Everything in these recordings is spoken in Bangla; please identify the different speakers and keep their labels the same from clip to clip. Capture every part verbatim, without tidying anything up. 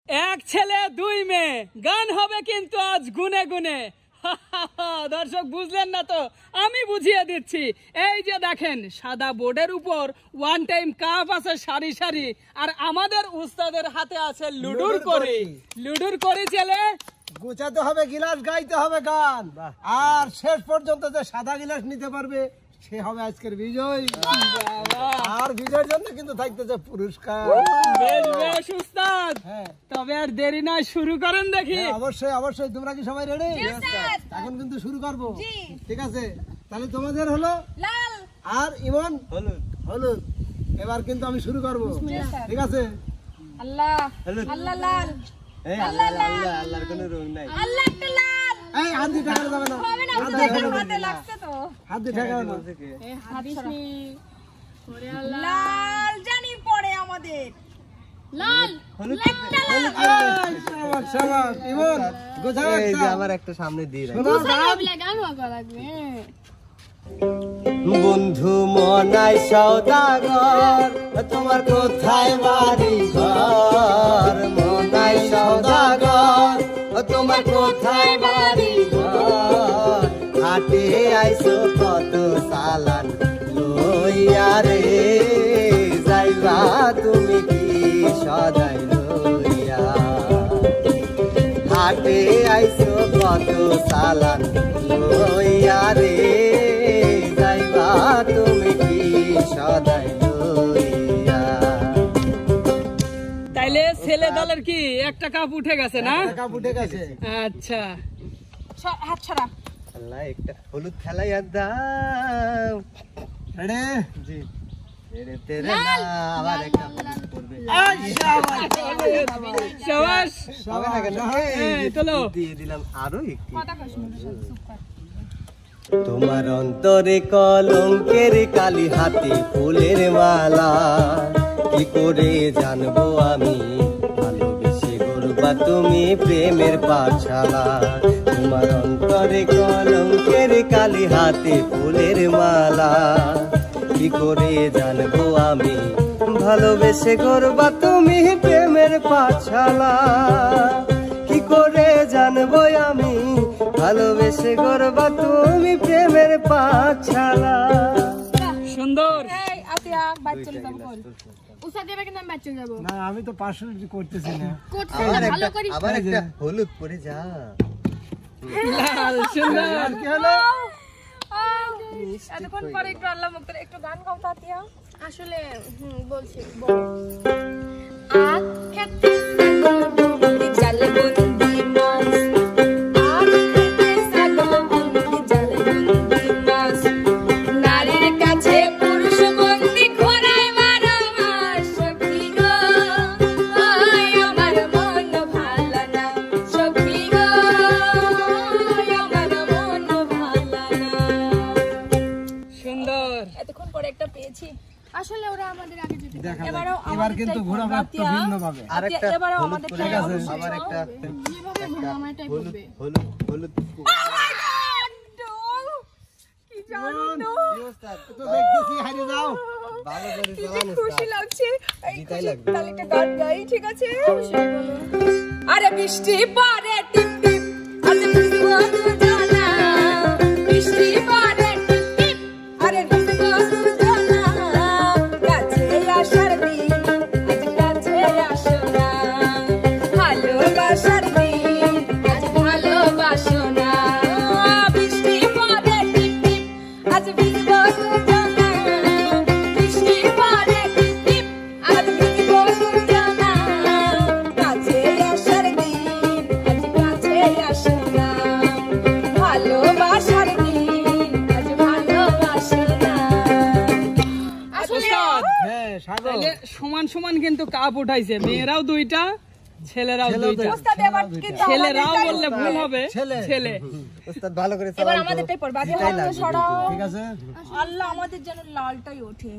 Speaker 1: এক ছেলে দুই মেয়ে, গান হবে কিন্তু আজ গুনে গুনে। দর্শক বুঝলেন না তো, আমি বুঝিয়ে দিচ্ছি। এই যে দেখেন সাদা বোর্ডের উপর ওয়ান টাইম কাপ আছে সারি সারি, আর আমাদের উস্তাদের হাতে আছে লুডুর করি। লুডুর করি ছেলে
Speaker 2: গোছাতে হবে গিলাস, গাইতে হবে গান, আর শেষ পর্যন্ত যে সাদা গিলাস নিতে পারবে সে হবে আজকের বিজয়। আর বিজয়ের জন্য কিন্তু থাকতেছে পুরস্কার।
Speaker 1: বেশ বেশ উস্তাদ, তবে আর দেরি নয়, শুরু করেন দেখি।
Speaker 2: অবশ্যই অবশ্যই, তোমরা কি সবাই রেডি? এখন কিন্তু শুরু করবো, ঠিক আছে? তাহলে তোমাদের হলো লাল আর ইমন হলুদ। হলুদ এবার কিন্তু আমি শুরু করবো, ঠিক আছে?
Speaker 3: আল্লাহ আল্লাহ লাল, আল্লাহ আল্লাহ আল্লাহর কোনো রং নাই, আল্লাহ একটা লাল।
Speaker 2: এই হাত দিয়ে ঠেকানো যাবে না,
Speaker 3: হবে না, হাতে লাগছে তো,
Speaker 2: হাত দিয়ে ঠেকানো না।
Speaker 3: এই হাত সরা। ওরে আল্লাহ, লাল জানি পড়ে আমাদের লাল, একটা লাল।
Speaker 2: শাবাশ শাবাশ ইমন, গোছাও একটা। এই যে আমার একটা সামনে দিয়ে রাখ,
Speaker 3: গান লাগা লাগবে।
Speaker 2: বন্ধু মনাই সওদাগর, তোমার কোথায় বাড়ি ঘর? মনাই সওদাগর, তোমার কোথায় বাড়ি ঘর? হাটে আইসো কত সালান লইয়া রে, যাইবা তুমি কি সদাই লইয়া? হাটে আইসো কত সালান লইয়া রে, যাইবা তুমি কি সদাই লইয়া?
Speaker 1: তাইলে ছেলে দলের কি একটা কাপ উঠে গেছে না?
Speaker 2: কাপ উঠে গেছে।
Speaker 1: আচ্ছা
Speaker 3: হাত ছড়া।
Speaker 2: আল্লাহ একটা হলুদ খেলাইয়া দাও। রেডি? জি। রেডি তেরে না, আবার একটা হলুদ পড়বে।
Speaker 1: শাবাশ,
Speaker 2: হবে না কেন?
Speaker 1: এই চলো
Speaker 2: দিয়ে দিলাম আরো একটু।
Speaker 3: কথা কইছ না, চুপ কর।
Speaker 2: তোমার অন্তরে কলঙ্কের কালি, হাতে ফুলের মালা, কি করে জানবো আমি ভালোবেসে গড়বা তুমি প্রেমের পাঠশালা? তোমার অন্তরে কলঙ্কের কালি, হাতে ফুলের মালা, কি করে জানবো আমি ভালোবেসে গড়বা তুমি প্রেমের পাঠশালা? কি করে জানবো আমি ভালোবেসে গড়বা তুমি প্রেমের পাঠশালা?
Speaker 1: সুন্দর।
Speaker 3: এই আতিয়া বাইরে চলে যাব কল। উসা দেবে কিন্তু আমি বাইরে চলে যাব
Speaker 2: না, আমি তো পার্সোনাল করতেছি না।
Speaker 3: করতে না, ভালো করি।
Speaker 2: আবার একটা হলুদ পরে যা।
Speaker 1: লাল সুন্দর।
Speaker 2: কি হলো?
Speaker 3: এতক্ষণ পরে একটু আল্লাহ মুক্ত একটু গান গাও তো আতিয়া। আসলে হুম বলছি আখ খেতে বন্দি জাল বন্দি মাছ, আখ খেতে সাগর বন্দি জাল বন্দি মাছ, নারীর কাছে পুরুষ বন্দি ঘোড়ায় বারো মাস। সখী গো আমার মন ভালো না, সখী গো আমার মন ভালো না।
Speaker 1: সুন্দর।
Speaker 3: এতক্ষণ পরে একটা পেয়েছি। আসলে ওরা আমাদের আগে যেতে
Speaker 2: দেখা যাক।
Speaker 3: এবারও
Speaker 2: এবার কিন্তু ঘোরাঘুরি একটু ভিন্ন ভাবে।
Speaker 3: আরেকটা এবারও আমাদের
Speaker 2: ঠিক আছে, আবার একটা
Speaker 3: যেভাবে ঘোরামাটাই হবে।
Speaker 2: হলুদ হলুদ।
Speaker 3: কি জানো
Speaker 2: তো দেখতেছি, হারিয়ে যাও। ভালো করে
Speaker 3: কি
Speaker 2: চালানো
Speaker 3: খুশি লাগছে। এই
Speaker 2: জিতাই
Speaker 3: খুশি
Speaker 2: লাগবে।
Speaker 3: তাহলে একটা গান গাই, ঠিক আছে? আরে বৃষ্টি পড়ে টিপ টিপ, আজ বৃষ্টি পড়ে জানা, বৃষ্টি পড়ে টিপ টিপ, আরে বৃষ্টি পড়ে জানা, কাছে আসার দিন আজ কাছে আসো না, ভালোবাসার দিন আজ ভালোবাসো না, বৃষ্টি পড়ে টিপ টিপ, আজ বৃষ্টি পড়ে জানা, বৃষ্টি পড়ে টিপ টিপ, আজ বৃষ্টি পড়ে জানা, কাছে আসার দিন আজ কাছে আসো না, ভালোবাসার দিন আজ ভালোবাসো না। আসলে
Speaker 2: হ্যাঁ সাগর,
Speaker 1: তাইলে সমান সমান কিন্তু কাপ উঠাইছে, মেয়েরাও দুইটা ছেলেরাও দুইটা।
Speaker 3: ওস্তাদ এবার কিন্তু
Speaker 1: ছেলেরাও
Speaker 3: আমাদেরটাই
Speaker 1: বললে ভুল হবে,
Speaker 2: ছেলে।
Speaker 1: ছেলে।
Speaker 2: ওস্তাদ ভালো করে
Speaker 3: এবার
Speaker 2: চালান।
Speaker 3: আমাদেরটাই পড়বে। আগে
Speaker 2: জিতাই
Speaker 3: হাতটা
Speaker 2: লাগবে
Speaker 3: সরাও।
Speaker 2: কিন্তু, ঠিক আছে?
Speaker 3: আল্লাহ আমাদের যেন লালটাই ওঠে।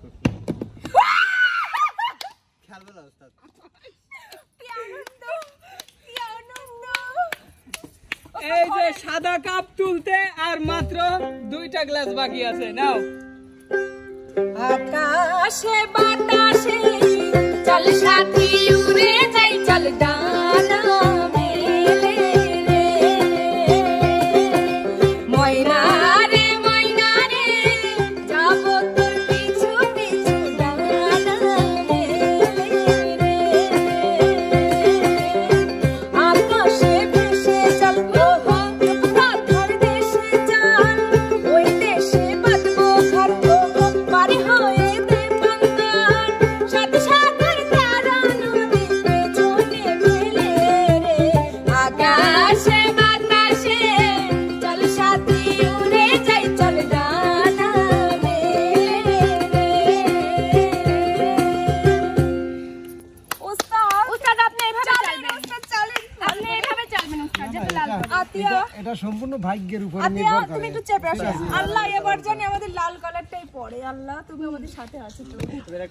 Speaker 2: খেলবে না ওস্তাদ।
Speaker 3: কি আনন্দ, কি আনন্দ।
Speaker 1: এই যে সাদা কাপ তুলতে আর মাত্র দুইটা গ্লাস বাকি আছে, নাও।
Speaker 3: আকাশে বাতাসে চল সাথী উড়ে যাই, চল ডান আতিয়া
Speaker 2: এটা সম্পূর্ণ ভাগ্যের উপর
Speaker 3: আতিয়া
Speaker 2: নির্ভর করে।
Speaker 3: তুমি একটু চেপে আসো আল্লাহ এবার জানি আমাদের লাল কালারটাই পড়ে আল্লাহ তুমি আমাদের সাথে আছো তো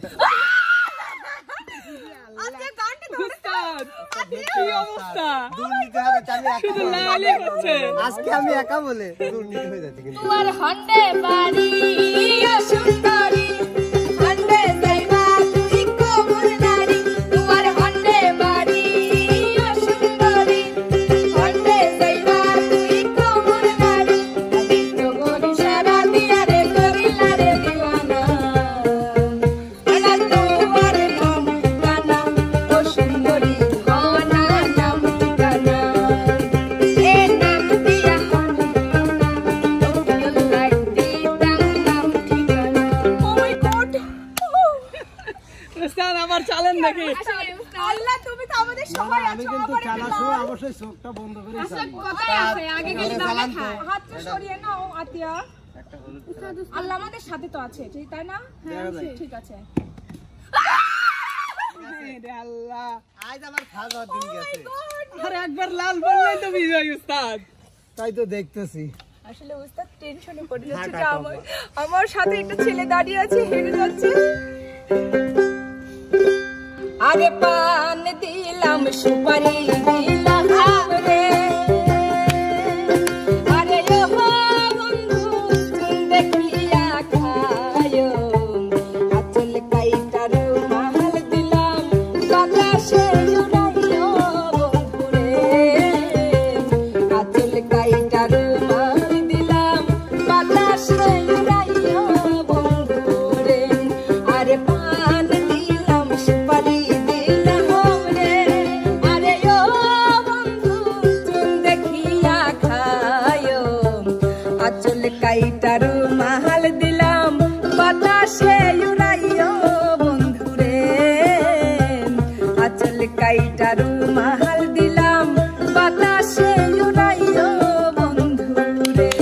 Speaker 3: আতিয়া গানটা ধরে
Speaker 1: উস্তাদ কি অবস্থা
Speaker 2: দুর্নীতি হবে তাহলে একা
Speaker 1: শুধু লালই হচ্ছে
Speaker 2: আজকে আমি একা বলে দুর্নীতি হয়ে যাচ্ছে কিন্তু
Speaker 3: তোমার হন্ডে বাড়ি ও সুন্দরী হন্ডে যাইবা তুই কোমল নারী তোমার হন্ডে বাড়ি ও সুন্দরী হন্ডে যাইবা তুই কোমল নারী তো গরি সারা দিয়া রে করিলা রে দিওয়ানা আনা তোমার নাম কানা ও সুন্দরী হনা নাম ঠিকানা এ নাম দিয়া
Speaker 1: উস্তাদ আমার চালেন নাকি
Speaker 3: আল্লাহ তুমি তো আমাদের
Speaker 2: না,
Speaker 3: সবাই
Speaker 2: আমি
Speaker 3: আছো
Speaker 2: কিন্তু
Speaker 3: আমার
Speaker 2: চালার সময় অবশ্যই চোখটা বন্ধ করে চালি
Speaker 3: আগে গেলে চালান তো হাতটা সরিয়ে নাও আতিয়া আল্লাহ আমাদের সাথে তো আছে ঠিক তাই না হ্যাঁ ঠিক আছে
Speaker 1: রে আল্লাহ
Speaker 2: আজ আমার খাওয়ার দিন গেছে
Speaker 1: আরে একবার লাল বললেই তো বিজয় উস্তাদ
Speaker 2: তাই তো দেখতেছি
Speaker 3: আসলে উস্তাদ টেনশনে পড়ে যাচ্ছে যে আমার আমার সাথে একটা ছেলে দাঁড়িয়ে আছে হেরে যাচ্ছে আরে পান দিলাম সুপারি দিলাম রে আরে ও বন্ধু দেখিয়া খায়ো আচল কাইটার মাল দিলাম বাতাসে উড়াইও বন্ধু রে আচল কাইটার মাল দিলাম বাতাসে উড়াইও বন্ধু রে আরে পান দিলাম সুপারি দিলাম রে আরে ও বন্ধু চুন দেখিয়া খায়ো আচল কাইটার মাল দিলাম বাতাসে উড়াইও বন্ধু রে আচল কাইটার মাল দিলাম বাতাসে উড়াইও বন্ধু রে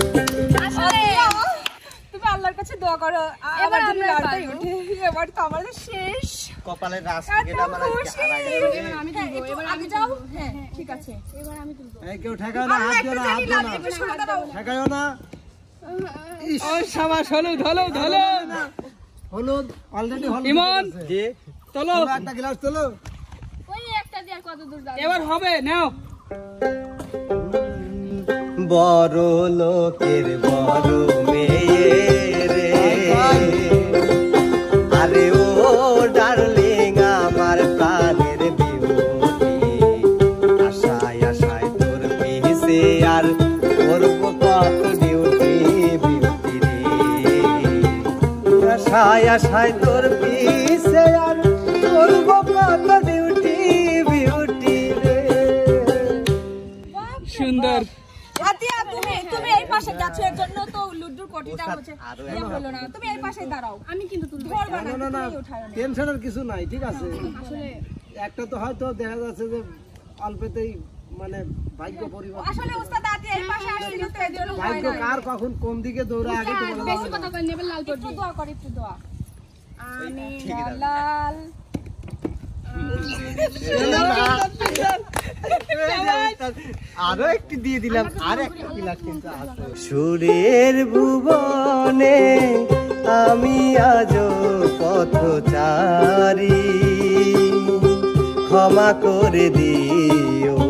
Speaker 3: তুমি আল্লাহর কাছে দোয়া করো এবার আমি লালটাই উঠে এবার তো আমাদের শেষ
Speaker 2: কপালের রাস
Speaker 3: এত
Speaker 2: কেটে আমার আজকে
Speaker 3: খুশি।
Speaker 2: হারা গেছে
Speaker 3: আমি তুলবো এবার আগে যাও হ্যাঁ ঠিক আছে এবার আমি তুলবো
Speaker 2: এই কেউ ঠেকায় না হাত দিও না হাত দিও না
Speaker 3: একটু সরে দাও
Speaker 2: ঠেকায়ও না
Speaker 1: ও সাবাস হলুদ হলুদ হলুদ
Speaker 2: হলুদ অলরেডি হলুদ
Speaker 1: ইমন।
Speaker 2: জি
Speaker 1: চলো
Speaker 2: তোলো একটা গ্লাস তোলো
Speaker 3: ওই একটা দিয়ে আর কত দূর যাবে
Speaker 1: এবার হবে নাও
Speaker 4: বড় লোকের বড় মেয়ে রে আরে ও ডার্লিং আমার প্রাণের বিউটি আশায় আশায় তোর পিছে আর করব কত ডিউটি বিউটি রে আশায় আশায় তোর পিছে আর করব কত ডিউটি বিউটি রে
Speaker 1: সুন্দর
Speaker 3: আতিয়া তুমি তুমি এই পাশে যাচ্ছ এর জন্য তো লুডুর কোটিটা হচ্ছে ইয়ে হলো না তুমি এই পাশে দাঁড়াও আমি কিন্তু তুলবো ধরবা না
Speaker 2: না না না
Speaker 3: তুমি উঠাও না
Speaker 2: টেনশনের কিছু নাই ঠিক আছে একটা তো হয়তো দেখা যাচ্ছে যে অল্পতেই মানে ভাগ্য পরিবর্তন
Speaker 3: আসলে উস্তাদ আতিয়া এই পাশে আসছিল তো এর জন্য হয়
Speaker 2: ভাগ্য
Speaker 3: না
Speaker 2: কার কখন কোন দিকে দৌড়ে আগে তো বলা
Speaker 3: বেশি
Speaker 2: যাবে
Speaker 3: কথা
Speaker 2: না।
Speaker 3: কই নেবে লাল করবি একটু দোয়া কর একটু দোয়া আমি লাল
Speaker 4: আরো একটু দিয়ে দিলাম আর একটা গিলাস কিন্তু আছে সুরের ভুবনে আমি আজও পথচারী ক্ষমা করে দিও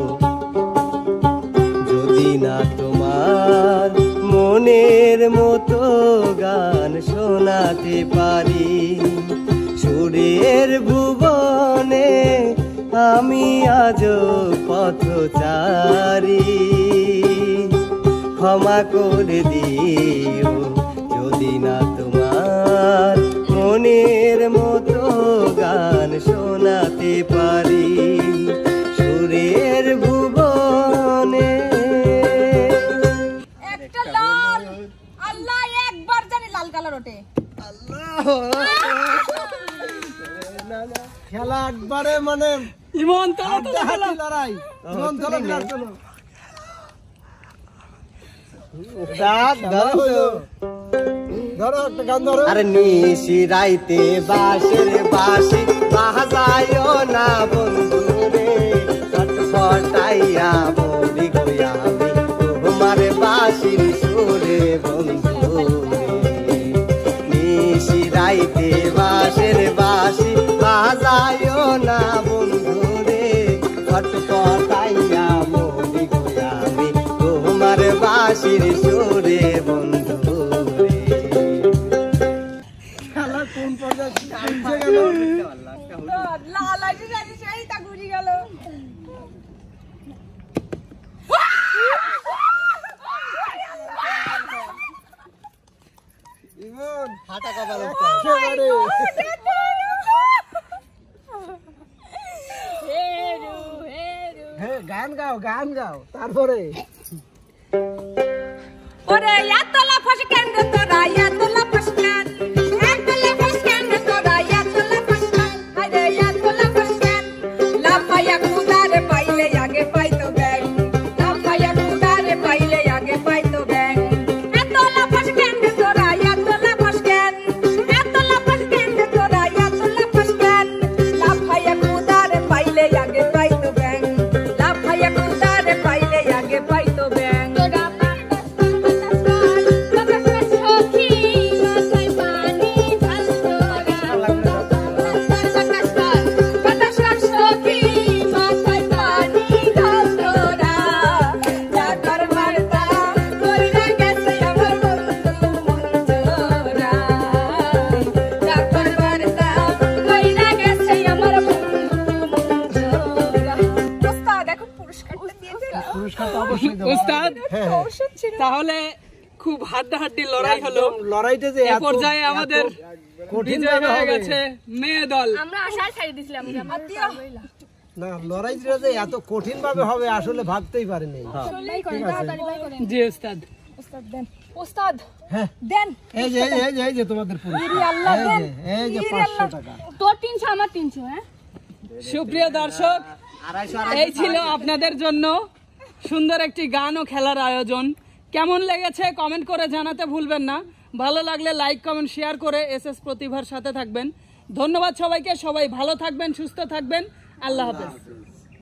Speaker 4: যদি না তোমার মনের মতো গান শোনাতে পারি সুরের ভুবনে আমি আজও পথচারী ক্ষমা করে দিও যদি না তোমার মনের মতো গান শোনাতে পারি সুরের ভুবনে
Speaker 3: একটা লাল আল্লাহ একবার জানি লাল কালার ওঠে
Speaker 2: খেলা একবারে মানে
Speaker 1: ইমন তো
Speaker 2: হাড্ডাহাড্ডি লড়াই ইমন চলো গ্লাস চলো ধরো একটা গান ধরো
Speaker 4: আরে নিশি রাইতে বাঁশের বাঁশি বাজায়ও না বন্ধু রে ছটফটাইয়া বলি গয়া যাইও না বন্ধু রে ছটপটাইয়া মরি গো আমি তোমার বাঁশির সুরে বন্ধু রে।
Speaker 2: খেলা কোন পর্যায়ে পৌঁছে গেল?
Speaker 3: লাল আছে জানি সেই তা ঘুরে গেল।
Speaker 2: ইমন
Speaker 4: হাঁটা কপাল
Speaker 2: একেবারে
Speaker 3: হেরু হেরু
Speaker 2: হ্যাঁ গান গাও গান গাও তারপরে
Speaker 3: ওরে এতলা ফসকেন রে তোরা এতলা ফসকেন এতলা ফসকেন রে তোরা এতলা ফসকেন আরে এতলা ফসকেন লাফায়া কুদারে পাইলে আগে পাইতো ব্যাং লাফায়া কুদারে পাইলে আগে পাইতো ব্যাং এতলা ফসকেন রে তোরা এতলা ফসকেন এতলা ফসকেন রে তোরা এতলা ফসকেন লাফায়া কুদারে পাইলে আগে পাইতো ব্যাং লাফায়া কুদারে পাইলে আগে পাইতো ব্যাং তোরা
Speaker 2: পুরস্কারটা অবশ্যই দেবো।
Speaker 1: উস্তাদ
Speaker 2: হ্যাঁ, হ্যাঁ।
Speaker 1: তাহলে খুব হাড্ডাহাড্ডি লড়াই হলো।
Speaker 2: একদম লড়াইটা যে
Speaker 1: এই
Speaker 2: এত-
Speaker 1: পর্যায়ে
Speaker 2: এত
Speaker 1: আমাদের
Speaker 2: কঠিন
Speaker 1: বিজয়
Speaker 2: ভাবে
Speaker 1: হয়ে
Speaker 2: হবে।
Speaker 1: গেছে মেয়ে দল।
Speaker 3: আমরা আশায় ছাড়ি দিছিলাম যে আমরা পারবইলা
Speaker 2: না লড়াইটা যে এত কঠিন ভাবে হবে আসলে ভাবতেই পারিনি।
Speaker 3: সবাই করে তাড়াতাড়ি বাই করেন
Speaker 1: জি উস্তাদ।
Speaker 3: ওস্তাদ দেন ওস্তাদ
Speaker 2: হ্যাঁ
Speaker 3: দেন
Speaker 2: এই যে এই যে এই যে তোমাদের পুরস্কার
Speaker 3: ইরে আল্লাহ
Speaker 2: এই
Speaker 3: দেন
Speaker 2: যে এই যে
Speaker 3: ইরে
Speaker 2: পাঁচশো
Speaker 3: আল্লাহ।
Speaker 2: টাকা
Speaker 3: তোর তিনশো আমার তিনশো হ্যাঁ
Speaker 1: সুপ্রিয় দর্শক, এই ছিল আপনাদের জন্য সুন্দর একটি গান ও খেলার আয়োজন। কেমন লেগেছে কমেন্ট করে জানাতে ভুলবেন না। ভালো লাগলে লাইক কমেন্ট শেয়ার করে এস এস প্রতিভার সাথে থাকবেন। ধন্যবাদ সবাইকে। সবাই ভালো থাকবেন, সুস্থ থাকবেন। আল্লাহ হাফেজ।